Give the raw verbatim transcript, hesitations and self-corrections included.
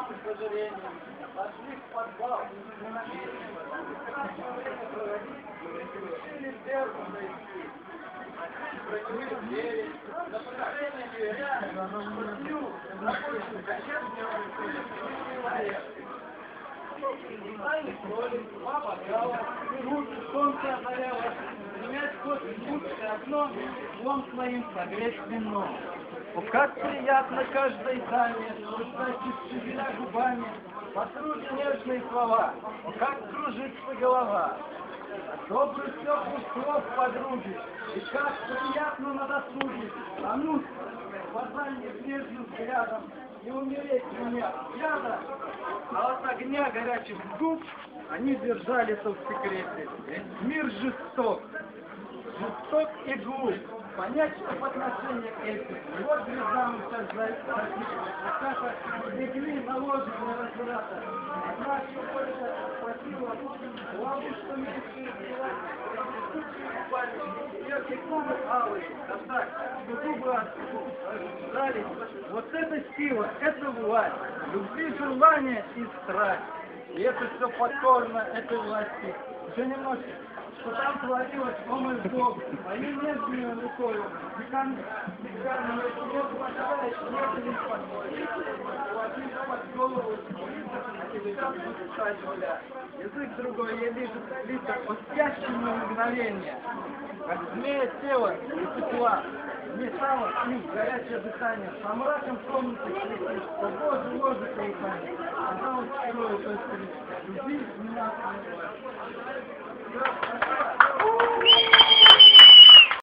к сожалению, пошли в подвал. Не намеренно. Хорошее время проводить, решили в церковь зайти. Открыли двери, на положение дверя, пустил рабочую качетную человек. Стали столик, два бокала, тут солнце озаряло, менять кофе, кухонное окно, вон своим согреть вино. О, как приятно каждой даме, слышать шевеля губами, подруги нежные слова, о, как кружится голова. Добрых теплых слов подруги, и как приятно на досуге, а ну, глазами нежным взглядом, и умереть мне взгляда, а от огня горячих губ они держались в секрете. Ведь мир жесток, жесток и глуп. Понять, что в отношениях этих, и вот звезда мы сейчас заката, легли наложенные разврата. Одна еще больше спросила, ловушка меньше Верхние губы алые, так, губы отжались. Вот это сила, это власть, любви, желание и страсть. И это все покорно этой власти. Еще немножко, что там творилось, о мой Бог, моей нежной рукою, декан, декан, не хватает, не хватит под голову, язык другой, я вижу лица по спящему мгновение, как змея тела и тепла, не стало снить горячее дыхание, по мракам комнаты кричишь, о Боже, ложи колыхание, когда он строил, то есть любви меня.